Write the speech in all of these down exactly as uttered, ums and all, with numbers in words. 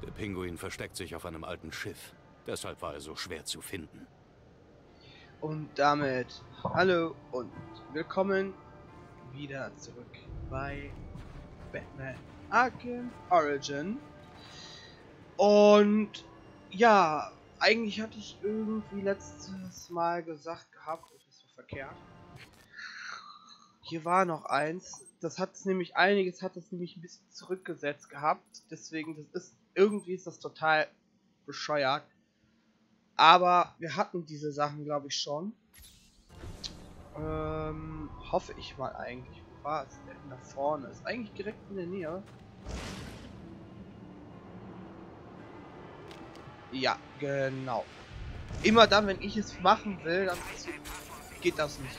Der Pinguin versteckt sich auf einem alten Schiff. Deshalb war er so schwer zu finden. Und damit hallo und willkommen wieder zurück bei Batman Arkham Origin. Und ja, eigentlich hatte ich irgendwie letztes Mal gesagt gehabt, das war verkehrt. Hier war noch eins, das hat es nämlich einiges hat es nämlich ein bisschen zurückgesetzt gehabt, deswegen das ist irgendwie ist das total bescheuert. Aber wir hatten diese Sachen, glaube ich, schon. Ähm, hoffe ich mal eigentlich. Wo war es denn? Da vorne. Ist eigentlich direkt in der Nähe. Ja, genau. Immer dann, wenn ich es machen will, dann geht das nicht.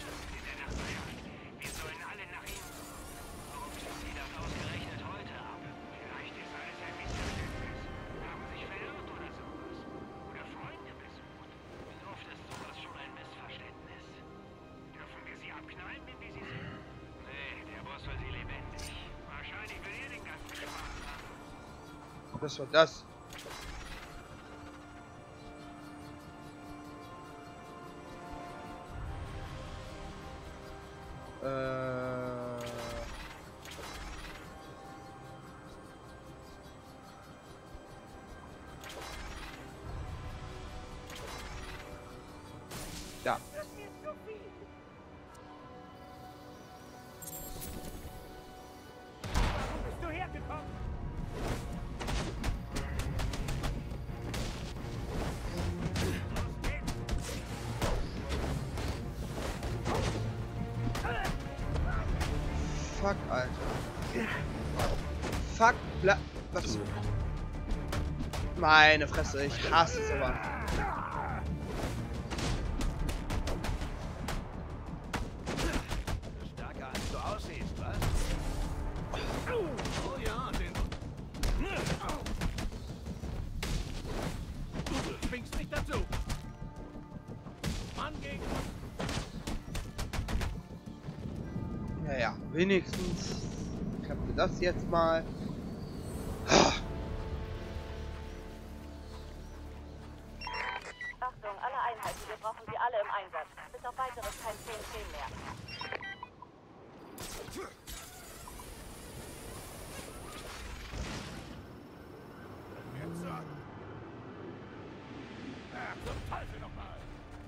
Was war das? Äh... Ja. Bist du hergekommen? Fuck, Alter. Fuck, bla... Was? Meine Fresse, ich hasse es aber. Stärker als du aussiehst, was? Oh ja, den... Du zwingst mich dazu. Mann gegen... Naja, wenigstens klappte das jetzt mal. Achtung, alle Einheiten, wir brauchen sie alle im Einsatz. Bis auf weiteres kein zehn zehn mehr. Jetzt sagen. Ach, zum Teufel nochmal.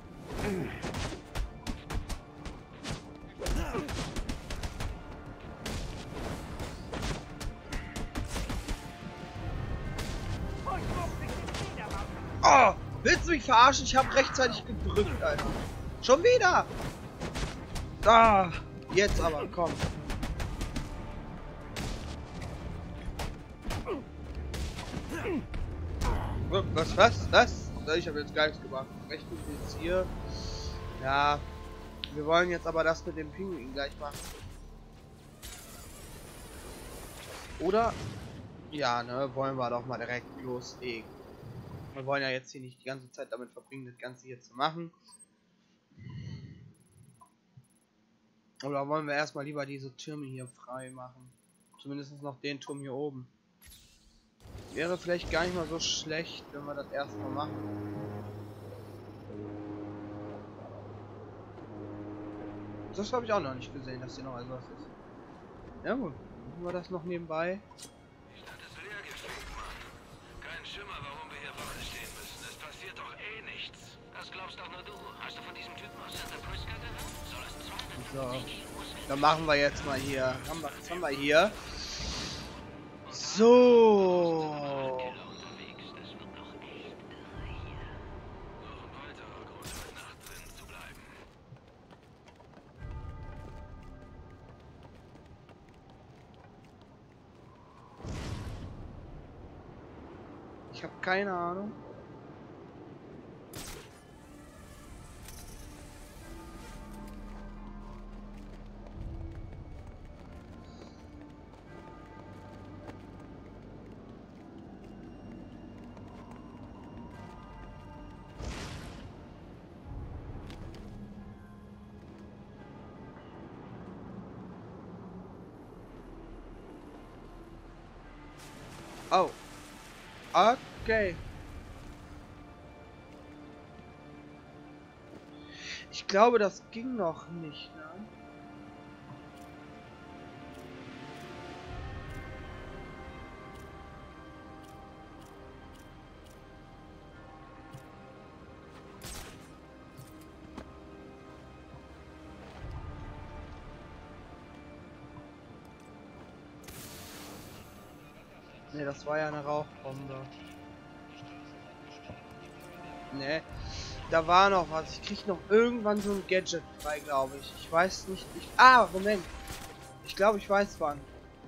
Oh, willst du mich verarschen? Ich habe rechtzeitig gedrückt, Alter. Schon wieder. Ah, jetzt aber, komm. Was, was, was? Ich habe jetzt gar nichts gemacht. Recht gut jetzt hier. Ja, wir wollen jetzt aber das mit dem Pinguin gleich machen. Oder? Ja, ne, wollen wir doch mal direkt loslegen. Wir wollen ja jetzt hier nicht die ganze Zeit damit verbringen, das Ganze hier zu machen. Oder wollen wir erstmal lieber diese Türme hier frei machen? Zumindest noch den Turm hier oben. Wäre vielleicht gar nicht mal so schlecht, wenn wir das erstmal machen. Das habe ich auch noch nicht gesehen, dass hier noch etwas ist. Ja gut, machen wir das noch nebenbei. Die Stadt ist leergefegt, Mann. Kein Schimmer, warum wir hier Wache stehen müssen. Es passiert doch eh nichts. Das glaubst doch nur du. Hast du von diesem Typen aus Santa Prisca gehört? Soll es zweihundertfünfzig So, dann machen wir jetzt mal hier. Haben wir, was haben wir hier? So. unterwegs? Das wird doch echt irre hier. Noch ein weiterer Grund, heute Nacht drin zu bleiben. Ich habe keine Ahnung. Oh. Okay. Ich glaube, das ging noch nicht, ne? Ne, das war ja eine Rauchbombe. Ne, da war noch was. Ich krieg noch irgendwann so ein Gadget frei, glaube ich. Ich weiß nicht. Ich ah, Moment. Ich glaube, ich weiß wann.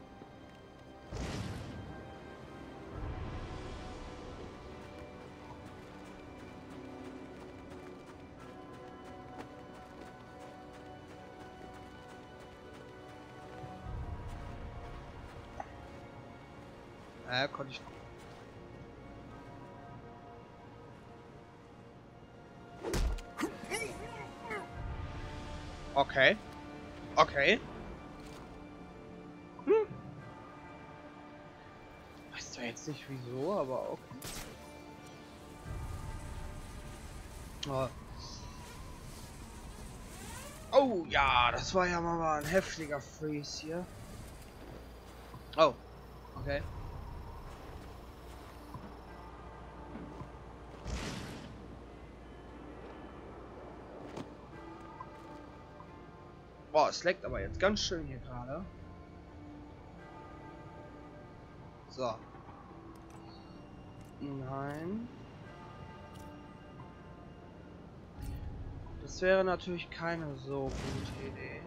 Ja, konnte ich. Okay. Okay. Hm. Weiß zwar jetzt nicht wieso, aber okay. Oh. Oh ja, das war ja mal ein heftiger Freeze hier. Oh. Okay. Boah, es leckt aber jetzt ganz schön hier gerade. So. Nein. Das wäre natürlich keine so gute Idee.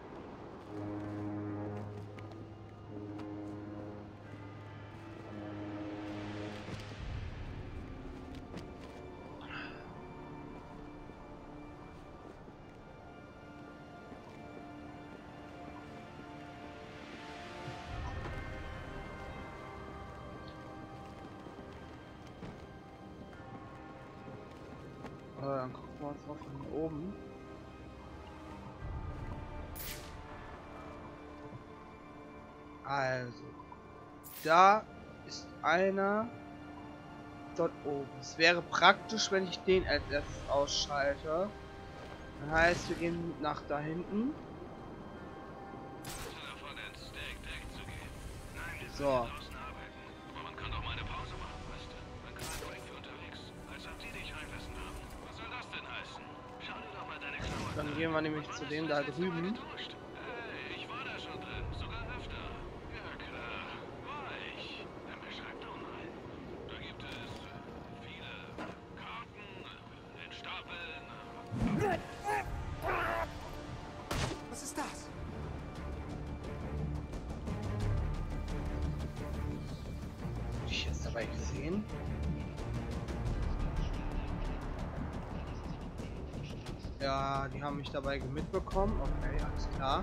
Dann gucken wir uns mal von oben. Also, da ist einer dort oben. Es wäre praktisch, wenn ich den als erstes ausschalte. Das heißt, wir gehen nach da hinten. So. Dann gehen wir nämlich zu dem da drüben. Ich war da schon drin, sogar öfter. Ja klar, war ich. Dann beschreib doch mal. Da gibt es viele Karten in Stapeln. Was ist das? Hab ich jetzt dabei gesehen? Ja, die haben mich dabei mitbekommen. Okay, alles klar.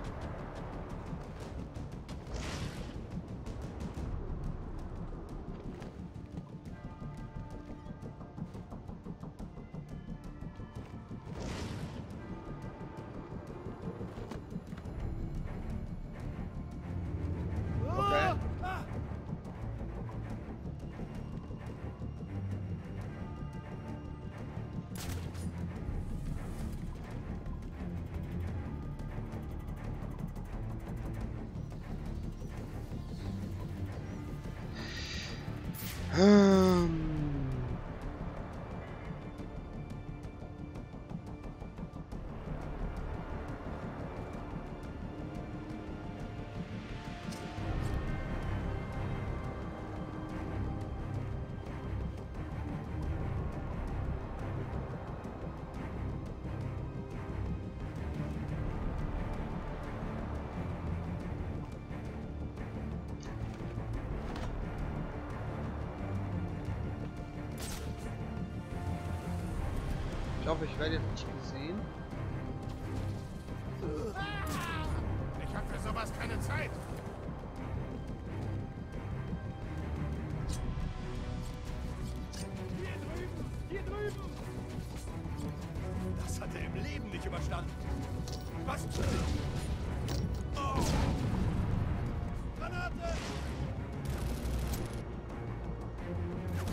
Okay. Ähm. Ich hoffe, ich werde jetzt nicht gesehen. Ich habe für sowas keine Zeit. Hier drüben! Hier drüben! Das hat er im Leben nicht überstanden. Was? Oh. Granate!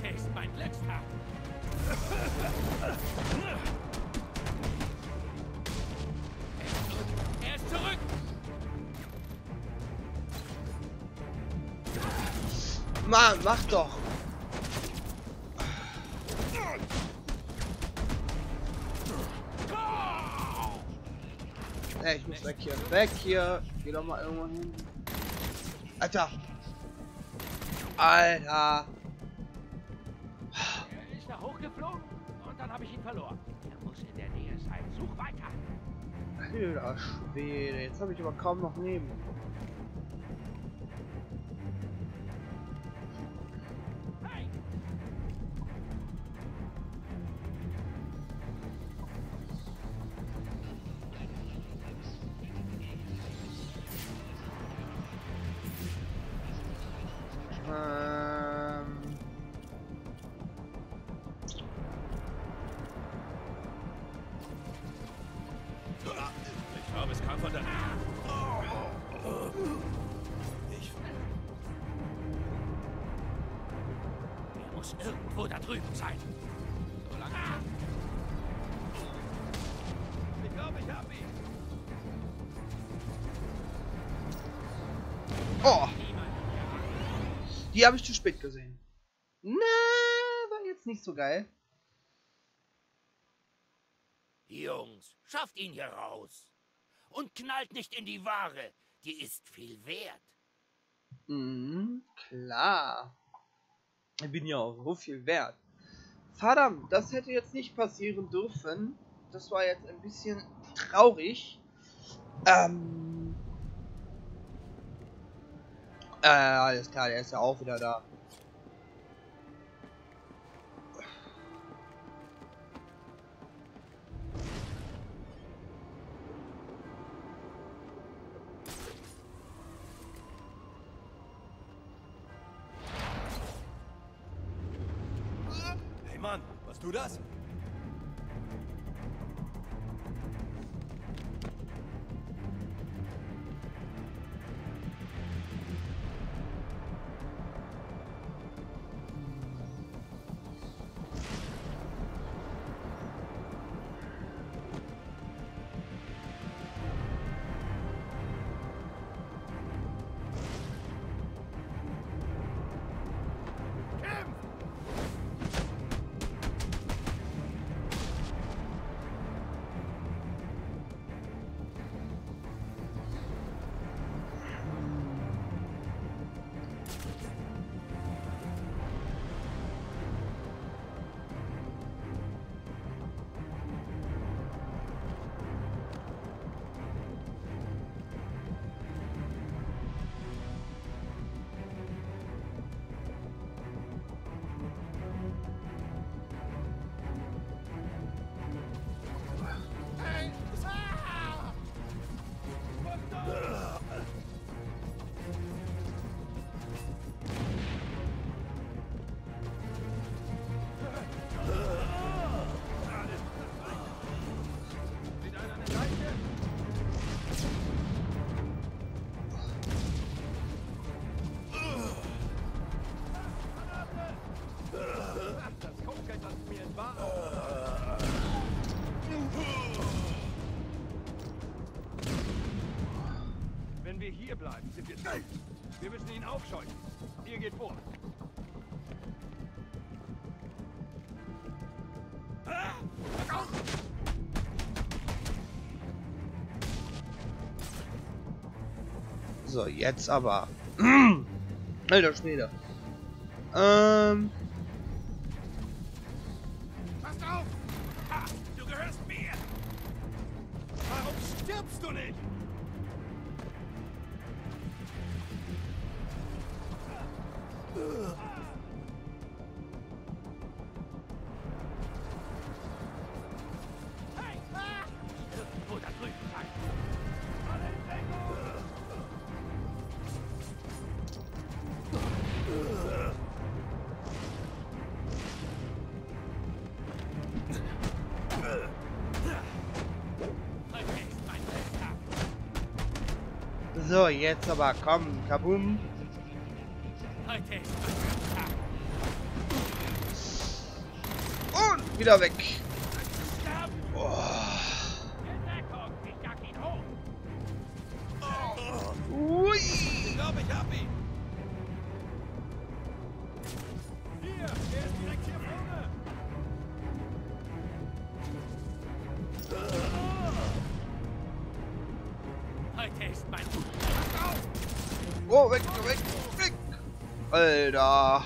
Heute ist mein Glückstag. Er ist zurück. Mann, mach doch. Ey, ich muss weg hier. Weg hier. Geh doch mal irgendwo hin. Alter. Alter. Er ist da hochgeflogen und dann habe ich ihn verloren. Er muss in der Nähe sein. Such weiter. Alter Schwede. Jetzt habe ich aber kaum noch Leben. Hey! Ähm. Ich glaube, es kam von da. Ich. Er muss irgendwo da drüben sein. So lange. Ich glaube, ich habe ihn. Oh! Die habe ich zu spät gesehen. Na, war jetzt nicht so geil. Jungs, schafft ihn hier raus. Und knallt nicht in die Ware. Die ist viel wert. Mhm, klar. Ich bin ja auch so viel wert. Verdammt, das hätte jetzt nicht passieren dürfen. Das war jetzt ein bisschen traurig. Ähm. Äh, alles klar, der ist ja auch wieder da. Hey Mann, warst du das? Wenn wir hier bleiben, sind wir tot. Wir müssen ihn aufscheuchen. Ihr geht vor. So, jetzt aber. Alter Schwede. Ähm. Passt auf! Ha, du gehörst mir! Warum stirbst du nicht? Hey! Ah! Irgendwo da drüben sein. Alle in Deckung! So, jetzt aber komm, kabum. Heute ist mein Tag. Wieder weg. Oh. Ui. Ich glaube, ich hab ihn. Hier, er ist direkt hier vorne. Heute ist mein... Oh, weg, weg, weg. Alter.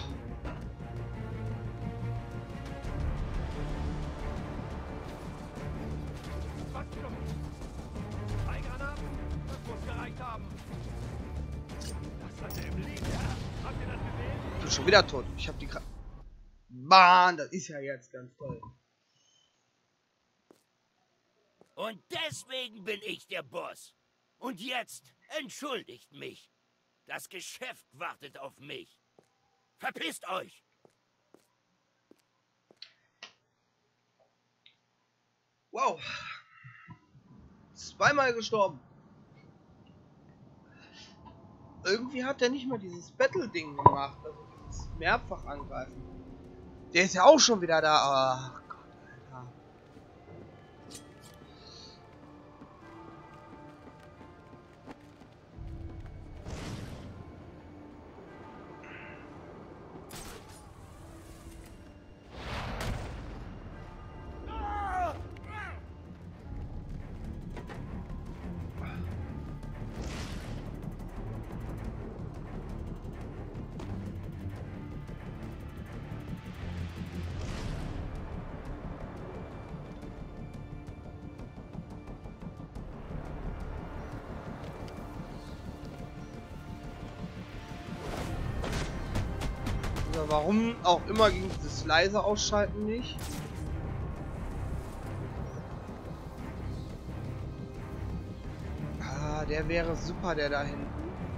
Was zum? Drei Granaten? Das muss gereicht haben. Das hat er im Leben, ja? Habt ihr das gesehen? Ich bin schon wieder tot. Ich hab die Kra Mann, das ist ja jetzt ganz toll. Und deswegen bin ich der Boss. Und jetzt entschuldigt mich. Das Geschäft wartet auf mich. Verpisst euch! Wow. Zweimal gestorben. Irgendwie hat er nicht mal dieses Battle-Ding gemacht. Also dieses mehrfach angreifen. Der ist ja auch schon wieder da. Ach Gott, Alter. Warum auch immer ging dieses leise Ausschalten nicht. Ah, der wäre super, der da hinten.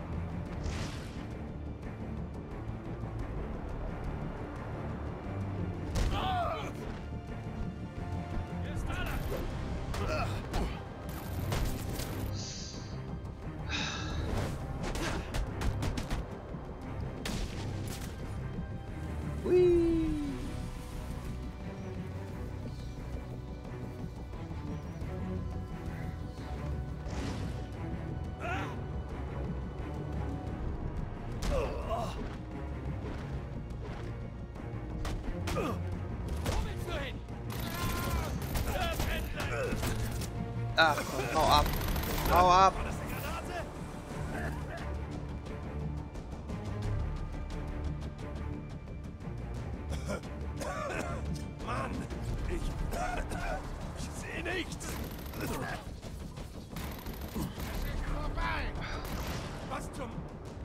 Ach komm, hau ab. Hau ab. Mann, ich, ich sehe nichts. Was zum...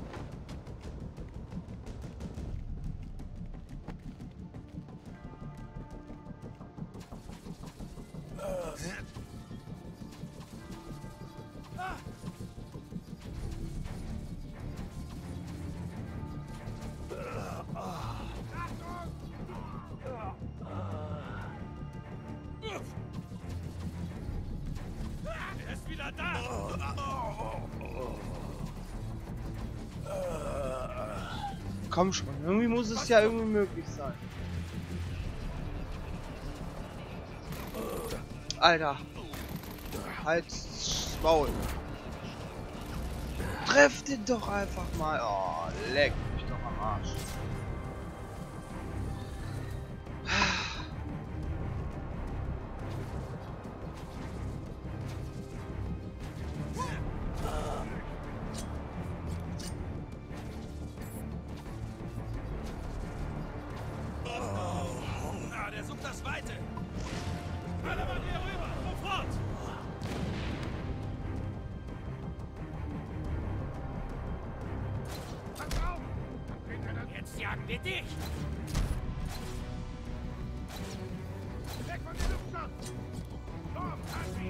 Er ist wieder da! Komm schon, irgendwie muss es ja irgendwie möglich sein. Alter. Halt's Maul. Treff den doch einfach mal. Oh, leck mich doch am Arsch. Na, der sucht das Weite. Alle mal hier rüber, sofort! Jetzt jagen wir dich! Weg von der Luftschutz! Komm, Taxi!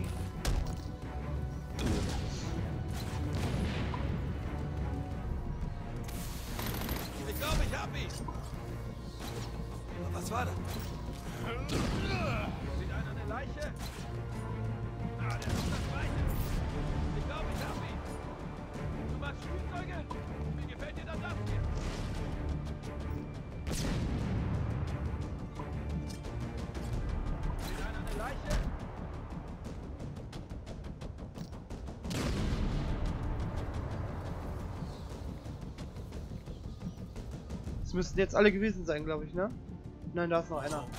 Ich glaube, ich hab ihn! Was war das? Sieht einer eine Leiche? Ah, der sucht das Weite! Ich glaube, ich hab ihn! Du machst Spielzeuge? Wie gefällt dir dann das hier? müssten jetzt alle gewesen sein, glaube ich, ne? Nein, da ist noch einer.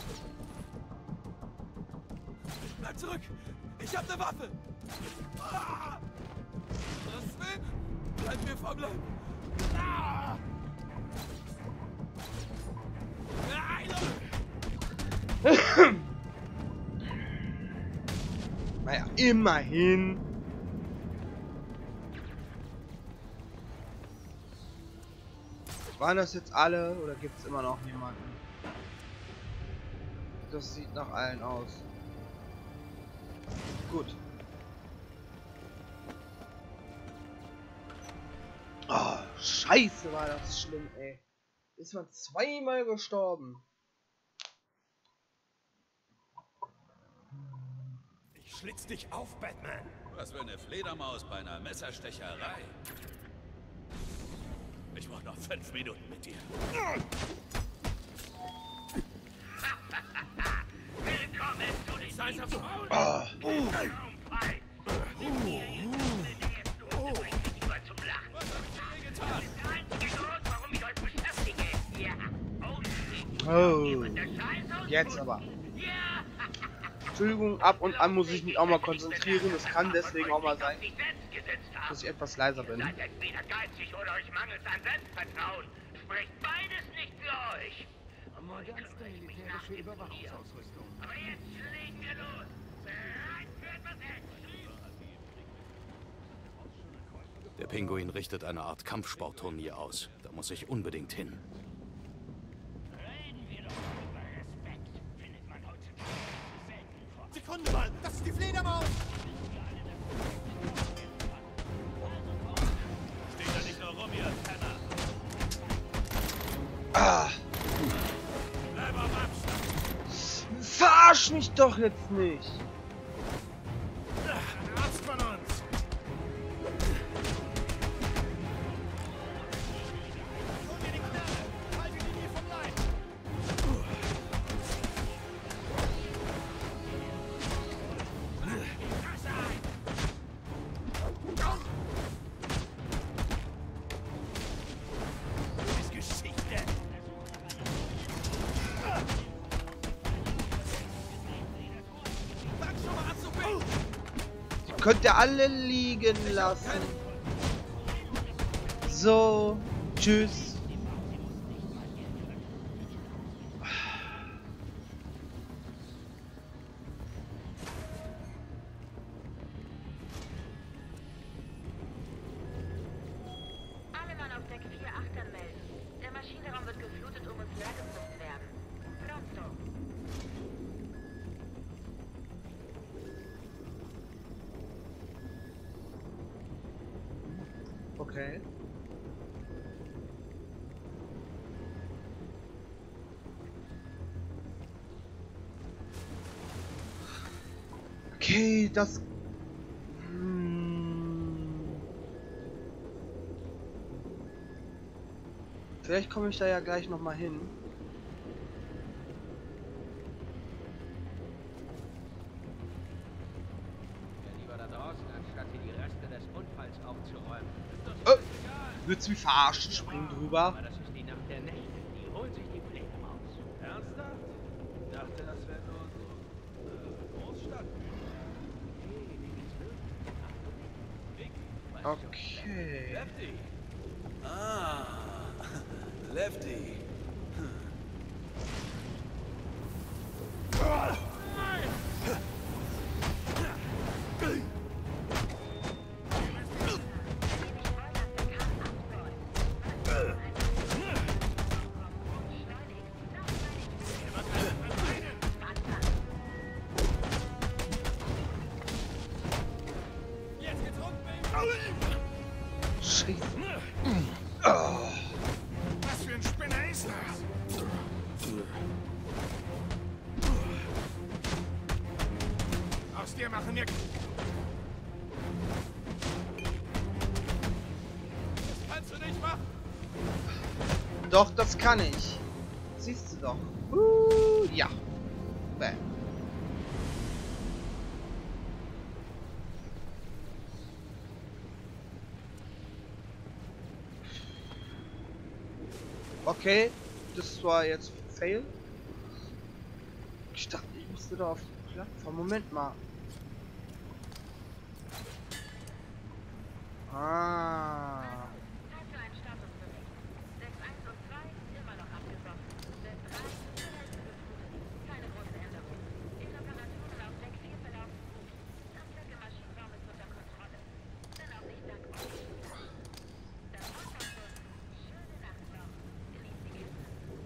Bleib zurück! Ich hab ne Waffe! Ah! Sven! Bleib mir vom Leib! Ah! Naja, immerhin. Waren das jetzt alle oder gibt es immer noch jemanden? Das sieht nach allen aus. Gut. Oh, scheiße, war das schlimm, ey. Ist man zweimal gestorben. Ich schlitz dich auf, Batman! Was für eine Fledermaus bei einer Messerstecherei. Ich brauche noch fünf Minuten mit dir. Willkommen zu den Scheiße, Frauen! Oh. Raumfrei. Zum Lachen. Was hab ich dir getan? Der einzige Grund, warum ich euch beschäftige. Ja. Oh, Oh. der Scheiß Jetzt aber. Ja. Entschuldigung, ab und an muss ich mich auch mal konzentrieren. Das kann deswegen auch mal sein, sich selbst gesetzt haben. dass ich etwas leiser bin. Seid entweder geizig oder euch mangelt an Selbstvertrauen. Spricht beides nicht für euch. Modernste militärische Überwachungsausrüstung. Aber jetzt legen wir los. Bereit für etwas Action. Der Pinguin richtet eine Art Kampfsportturnier aus. Da muss ich unbedingt hin. Reden wir doch über Respekt. Findet man heutzutage selten vor. Sekunde mal! Das ist die Fledermaus! Steht da nicht nur rum, ihr Penner. Ah, Bleib am Abstand. verarsch mich doch jetzt nicht. Ein Arzt von uns! Hol mir die Knarre! Halt die Linie vom Leib! Ist Geschichte. Fang schon mal an zu beten! Die könnt ihr alle liegen lassen. So, tschüss. Alle Mann auf Deck vier Achter melden. Der Maschinenraum wird geflutet und muss leergepumpt werden. Pronto. Okay. Okay, das... Hm. Vielleicht komme ich da ja gleich noch mal hin. Lieber da draußen, anstatt hier die Reste des Unfalls aufzuräumen. Oh, willst du mich verarschen? Spring drüber. Aber das ist die Nacht der Nächte. Die holen sich die Fledermaus. Ernsthaft? Ich dachte, das wäre nur so... Äh, Großstadt. Okay. Lefty! Ah, Lefty. Jetzt geht's rund, Baby! Scheiße. Oh. Was für ein Spinner ist das? Aus dir machen wir... Das kannst du nicht machen! Doch, das kann ich. Siehst du doch. Uh, ja. Bäh. Okay, Das war jetzt Fail. Ich dachte, ich musste da auf die Plattform. Moment mal. Ah. Zeit für einen Statusbericht. Deck eins und zwei immer noch abgesoffen. Deck drei zur Hälfte geflutet. Keine große Änderung. Die Reparaturen auf Deck vier verlaufen gut. Das Deck im Maschinenraum ist unter Kontrolle. Wenn auch nicht dank euch. Das war's auch schon. Schöne Nacht noch. Genießt die Gäste.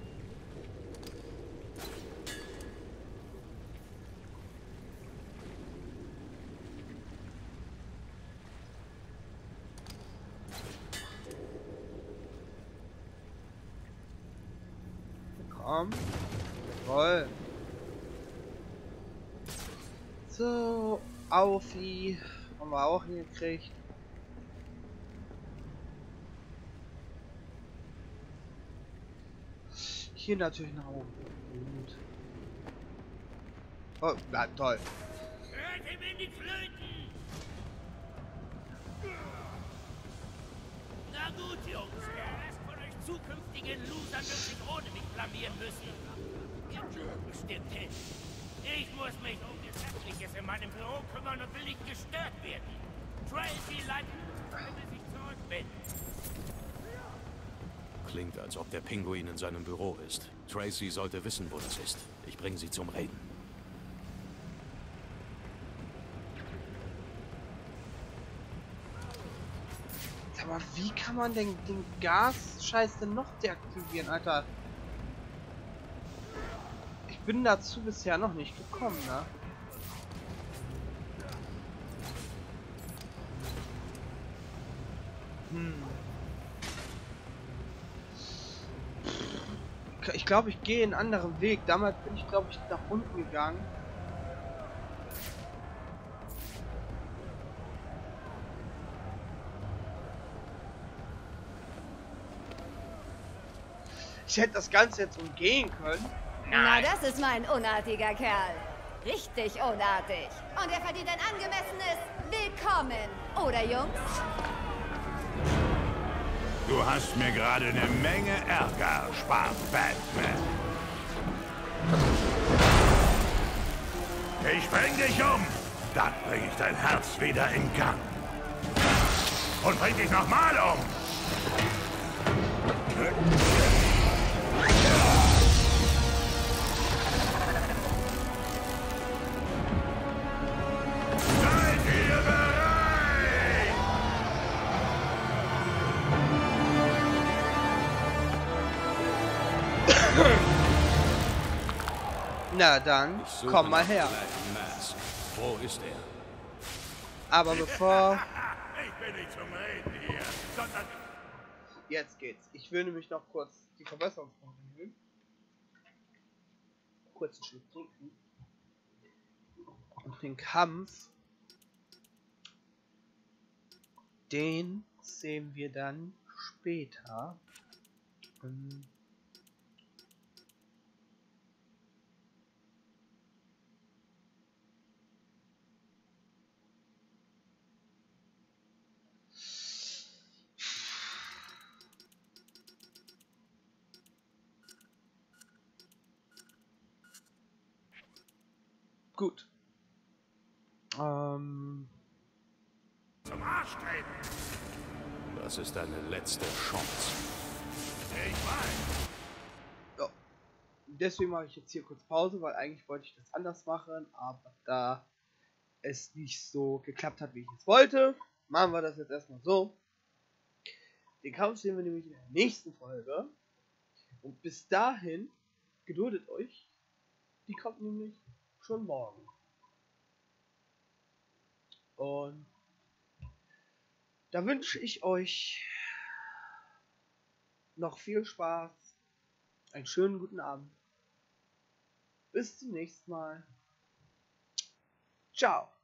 Komm. Jawohl. So, Aufi. Haben wir auch hingekriegt. Hier natürlich nach oben. Gut. Oh, na toll. Hört ihm in die Flöten! Na gut, Jungs, der Rest von euch zukünftigen Losern wird sich ohne mich blamieren müssen. Ihr tut bestimmt hin. Ich muss mich um Gesetzliches in meinem Büro kümmern und will nicht gestört werden. Tracy leitet, bis ich zurück bin. Klingt, als ob der Pinguin in seinem Büro ist. Tracy sollte wissen, wo das ist. Ich bringe sie zum Reden. Aber wie kann man denn den Gas-Scheiß denn noch deaktivieren, Alter? Ich bin dazu bisher noch nicht gekommen, ne? Hm. Ich glaube, ich gehe einen anderen Weg. Damals bin ich, glaube ich, nach unten gegangen. Ich hätte das Ganze jetzt umgehen können. Na, das ist mein unartiger Kerl. Richtig unartig. Und er verdient ein angemessenes Willkommen. Oder, Jungs? Du hast mir gerade eine Menge Ärger erspart, Batman. Ich bring dich um. Dann bring ich dein Herz wieder in Gang. Und bring dich nochmal um. Seid ihr bereit? Na dann, Ich suche komm mal nach her. Black Mask. Wo ist er? Aber bevor... Ich bin nicht zum Reden hier, sondern... Jetzt geht's. Ich will nämlich noch kurz die Verbesserungspunkte nehmen. Kurz einen Schluck trinken. Und den Kampf, den sehen wir dann später. Ähm Gut. Ähm. Zum Arsch treten. Das ist deine letzte Chance. Ich weiß. Ja. Deswegen mache ich jetzt hier kurz Pause, weil eigentlich wollte ich das anders machen, aber da es nicht so geklappt hat, wie ich es wollte, machen wir das jetzt erstmal so. Den Kampf sehen wir nämlich in der nächsten Folge. Und bis dahin, geduldet euch, die kommt nämlich schon morgen. Und da wünsche ich euch noch viel Spaß, einen schönen guten Abend. Bis zum nächsten Mal. Ciao.